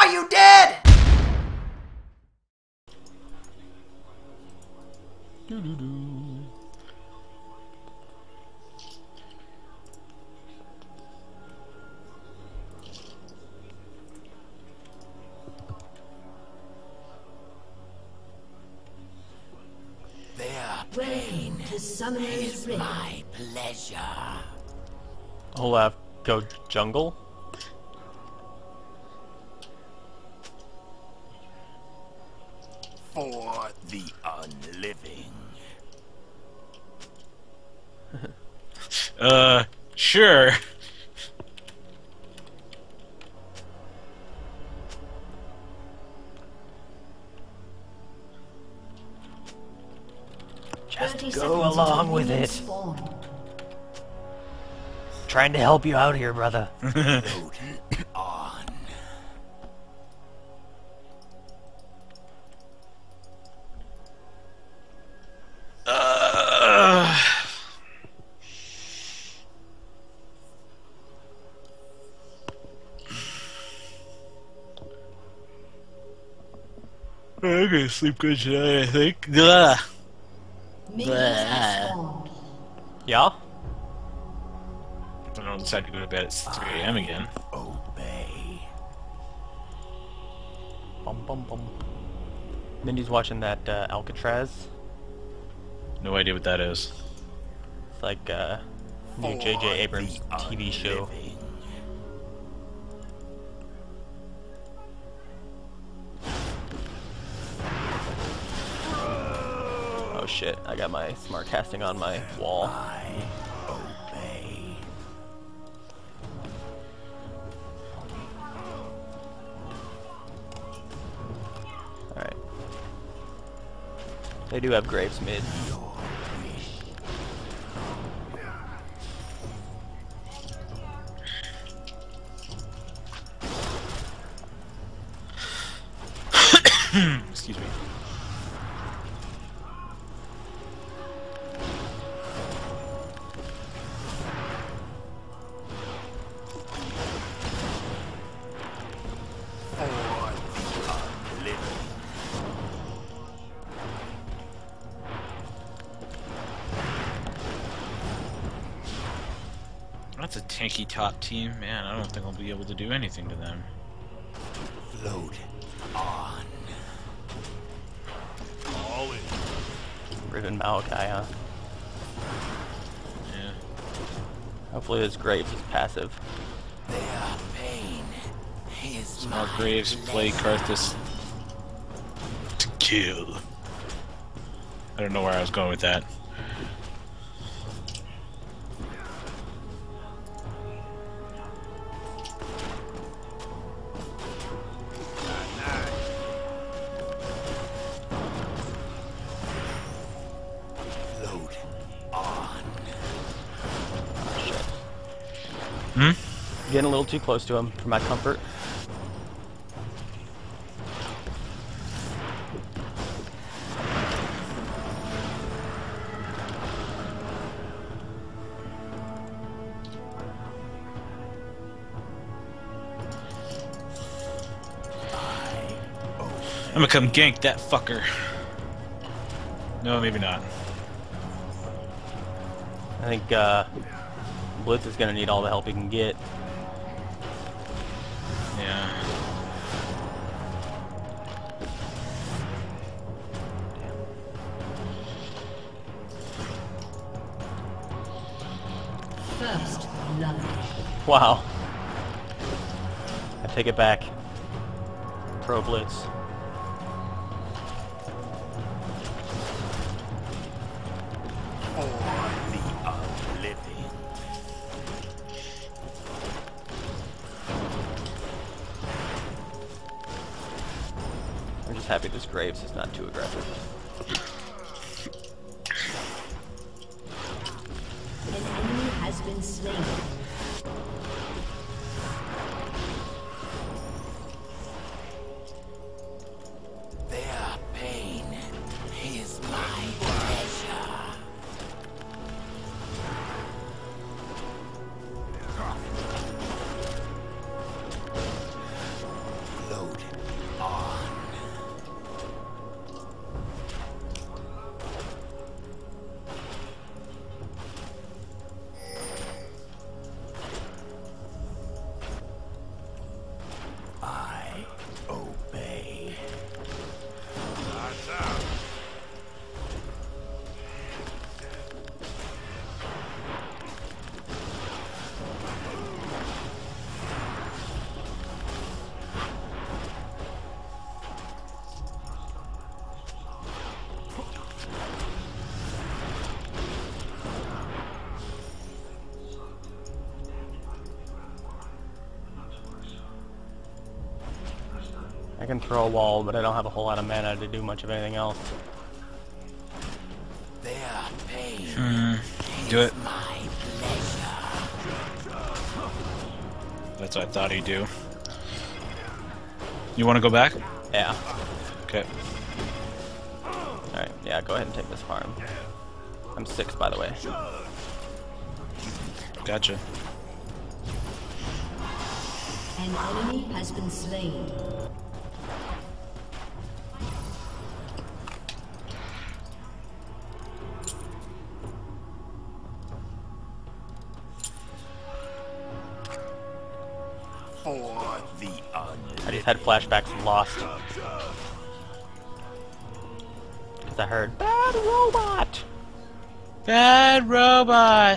Are you dead? Their Pain to Summoner's is Rift. my pleasure. Olaf, go jungle? For the unliving. Sure. Just 30 go seconds along until with minions it. spawn. Trying to help you out here, brother. Load on. I'm gonna sleep good tonight, I think. Ugh. Minions have spawned. Yeah? I don't decide to go to bed at 3 a.m. again. Obey. Bum bum bum. Mindy's watching that Alcatraz. No idea what that is. It's like new J.J. Abrams TV show. Unliving. Oh shit, I got my smart casting on my wall. I obey. Alright. They do have Graves mid. Your wish. Excuse me. For the unliving. That's a tanky top team, man. I don't think I'll be able to do anything to them. Load on. All in. Riven Malachi, huh? Yeah. Hopefully this Graves is passive. Their pain is Small my Graves play pleasure. Karthus to kill. I don't know where I was going with that. Load on. Shit. Hmm? Getting a little too close to him for my comfort. I'm gonna come gank that fucker. No, maybe not. I think Blitz is gonna need all the help he can get. Yeah. First blood. Wow. I take it back. Pro Blitz. For the unliving. I'm just happy this Graves is not too aggressive. An enemy has been slain. Their pain is my pleasure. Load I can throw a wall, but I don't have a whole lot of mana to do much of anything else. Their pain Do it. is my pleasure. That's what I thought he'd do. You want to go back? Yeah. Okay. Alright, yeah, go ahead and take this farm. I'm 6, by the way. Gotcha. An enemy has been slain. For the I just had flashbacks of Lost. Because I heard, "Bad robot!" Bad robot!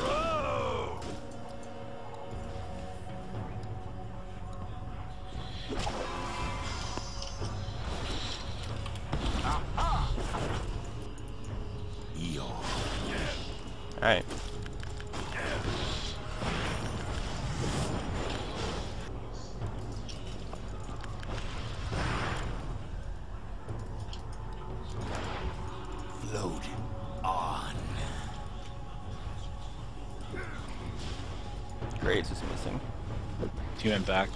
Alright. float on. Graves is missing. He went back.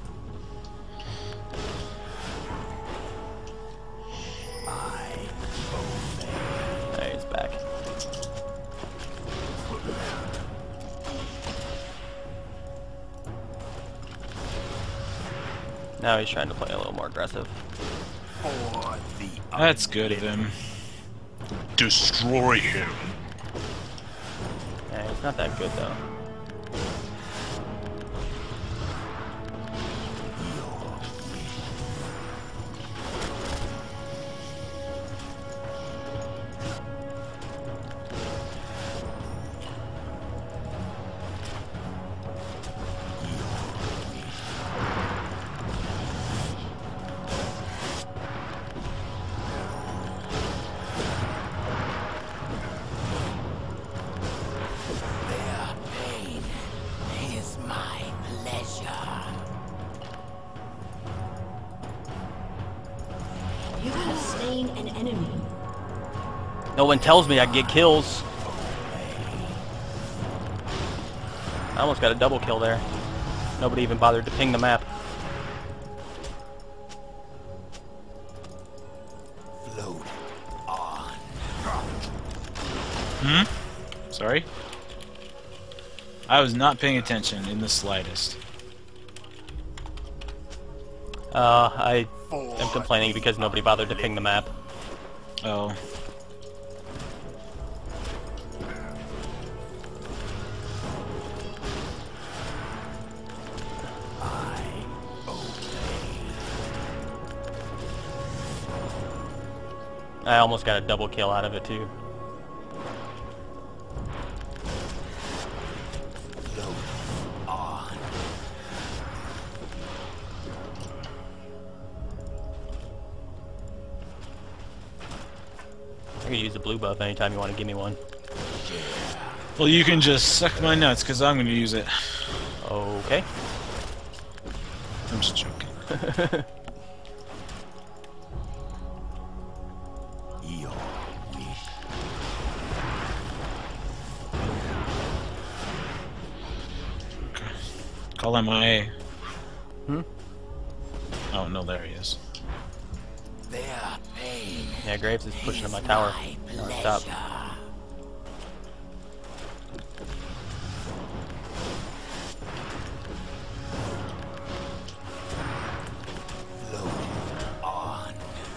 Alright, he's back. Now he's trying to play a little more aggressive. For the That's good of him. Destroy him. Yeah, he's not that good though. their pain is my pleasure. You have slain an enemy. No one tells me I get kills. I almost got a double kill there. Nobody even bothered to ping the map. Float on. Sorry? I was not paying attention in the slightest. I am complaining because nobody bothered to ping the map. Oh. I almost got a double kill out of it too. Float on. I could use a blue buff anytime you want to give me one. Well, you can just suck my nuts, because I'm going to use it. Okay. I'm just joking. Your wish. Call MIA. Hmm? Oh, no, there he is. Their pain Yeah, Graves is pushing to my tower. No, stop. float on.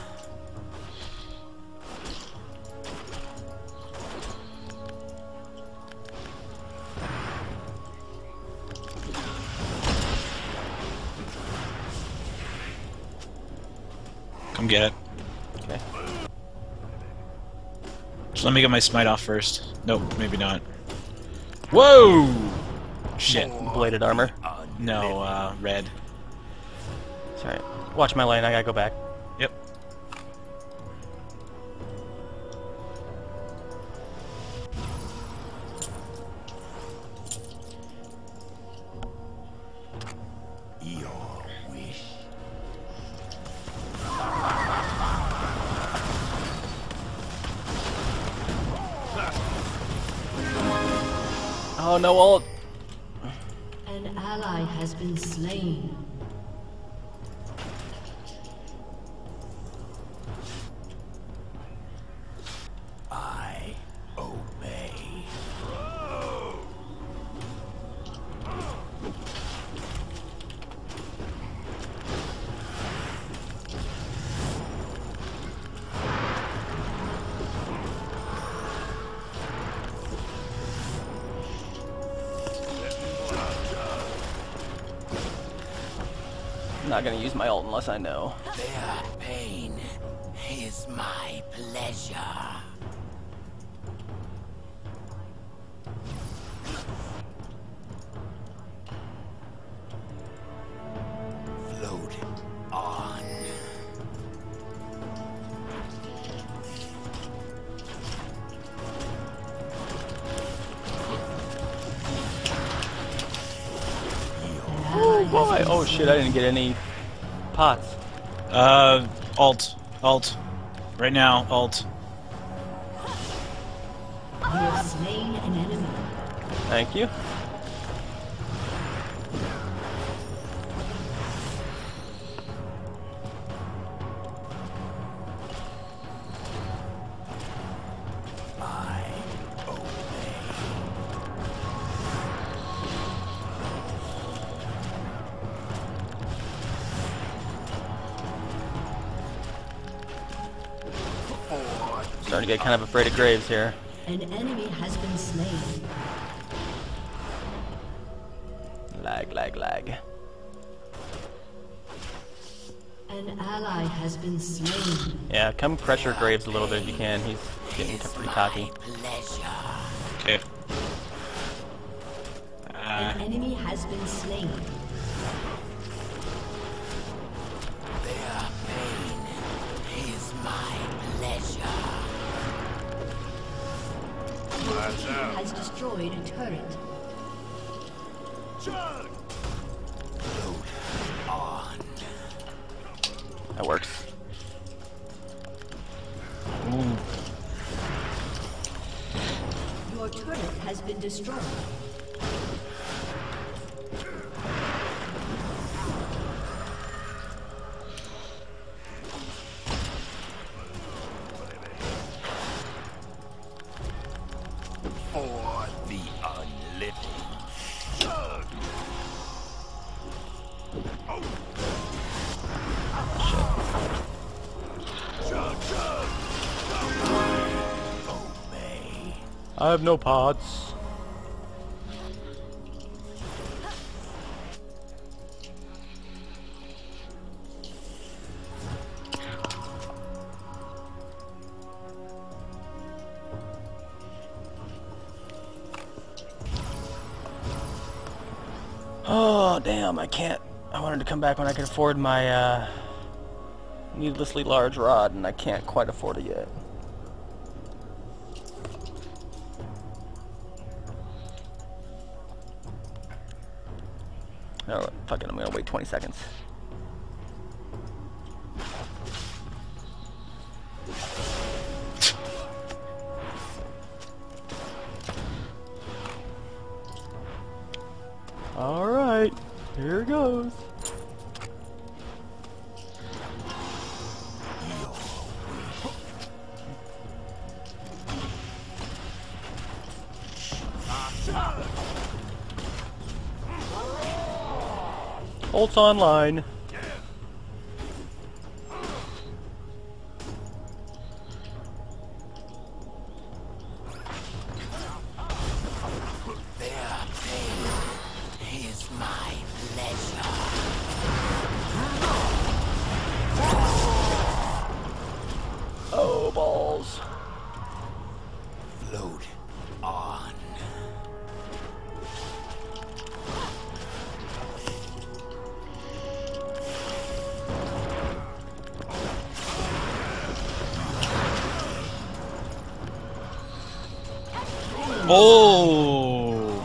Come get it. Okay. Just let me get my smite off first. Nope, maybe not. Whoa! Shit. Bladed armor. No, red. Sorry. Watch my lane, I gotta go back. Yep. Your wish. Oh no, ult. An ally has been slain. I obey. I'm not gonna use my ult unless I know. Their pain is my pleasure. Float on. Oh boy! Oh shit! I didn't get any pots. Alt. Right now, alt. You have slain an enemy. Thank you. I obey. Starting to get kind of afraid of Graves here. An enemy has been slain. Lag. An ally has been slain. Yeah, come pressure Graves a little bit if you can. He's getting pretty cocky. Pleasure. Okay. An enemy has been slain. Their pain is my pleasure. Your team has destroyed a turret. Float on. That works. Ooh. Your turret has been destroyed. For the unliving. Obey. I have no pots. Oh, damn, I can't. I wanted to come back when I could afford my, needlessly large rod, and I can't quite afford it yet. Oh, fuck it, I'm gonna wait 20 seconds. Alright, here goes. Ult's online. Their pain is my pleasure. Oh, balls. Float on. Oh!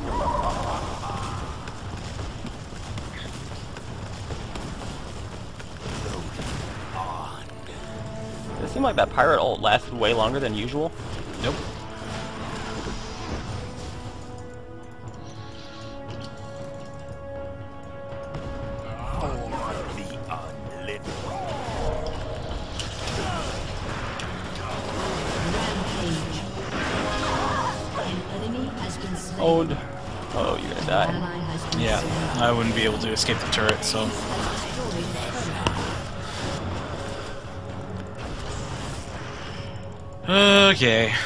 It seemed like that pirate ult lasted way longer than usual. Nope. Owned. Oh, you're gonna An die. ally has been Yeah, slain. I wouldn't be able to escape the turret, so... Destroyed a turret. Okay.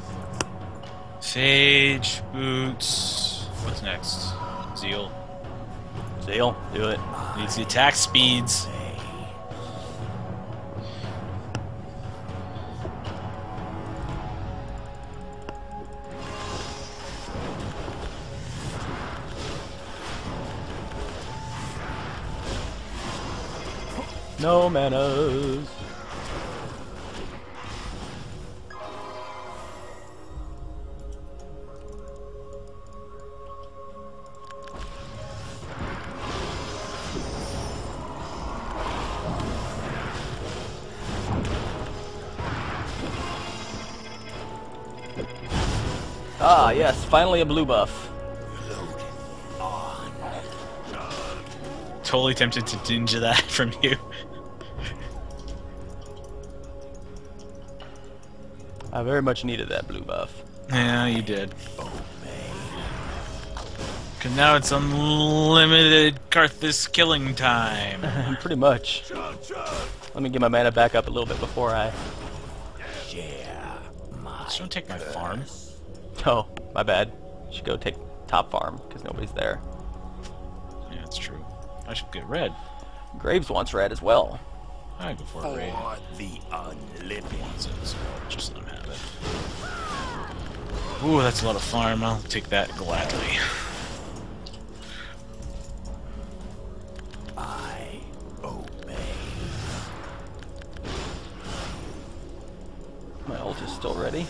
Sage, boots... What's next? Zeal. Zeal, do it. Needs the attack speeds. No manas. Ah, yes, finally a blue buff. Totally tempted to ninja that from you. I very much needed that blue buff. Yeah, you did. Cause now it's unlimited Karthus killing time. Pretty much. Let me get my mana back up a little bit before I... Just don't take my farm. Oh, my bad. Should go take top farm, because nobody's there. Yeah, that's true. I should get red. Graves wants red as well. I go for a raid. For the unliving. So just let him have it. Ooh, that's a lot of farm. I'll take that gladly. I obey. My ult is still ready.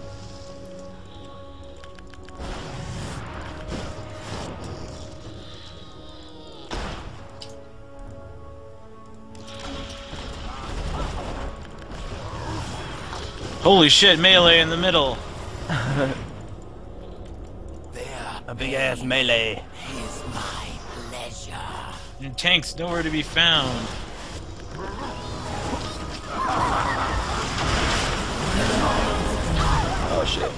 Holy shit, melee in the middle. There A big ass melee. is my pleasure. Your tank's nowhere to be found. Oh shit.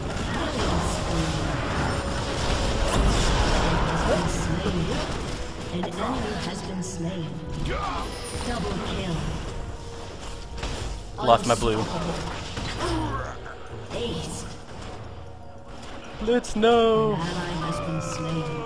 An enemy has been slain. Double kill. Lost my blue. Ace. Let's know. An ally has been slain.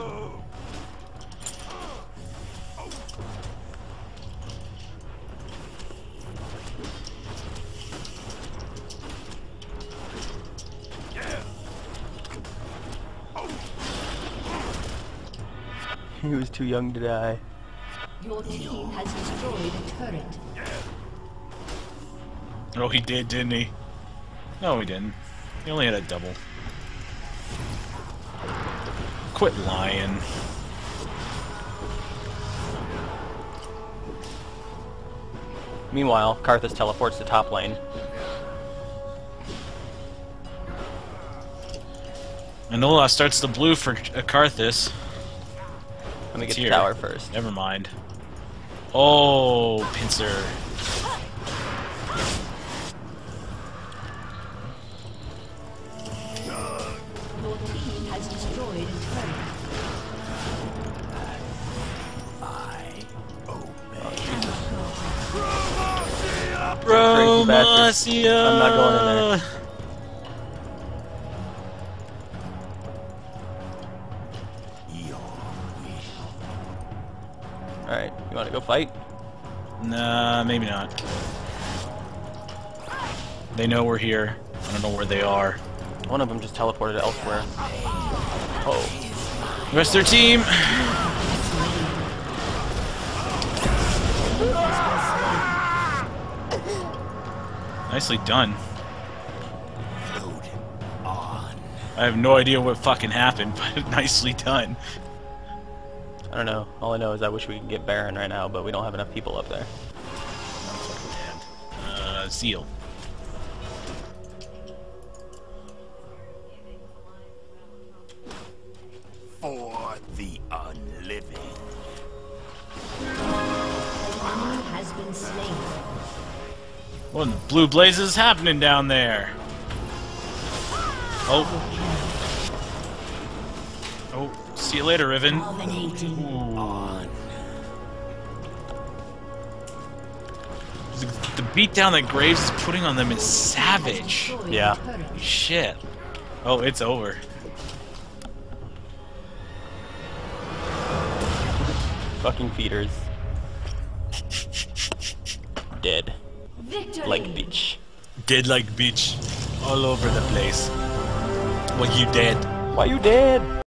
He was too young to die. Your team has destroyed a turret. Oh, he did, didn't he? No, he didn't. He only had a double. Quit lying. Meanwhile, Karthus teleports to top lane. Enola starts the blue for Karthus. Let me It's get the here. tower first. Never mind. Oh, pincer. Your team has destroyed a turret. I obey. Crazy bastard. Bromacia! I'm not going in there. Your wish. Alright, you wanna go fight? Nah, maybe not. They know we're here. I don't know where they are. One of them just teleported elsewhere. Oh. The rest of their team! Nicely done. Load on. I have no idea what fucking happened, but nicely done. I don't know. All I know is I wish we could get Baron right now, but we don't have enough people up there. Zeal. For the unliving. Enemy has been slain. What in the blue blazes is happening down there? Oh, Oh, see you later, Riven. Dominating. The beatdown that Graves is putting on them is savage. Destroyed Yeah. the turret. Shit. Oh, it's over. Fucking feeders. Dead. Victory. Like bitch. Dead like bitch. All over the place. Well, you dead. Why you dead?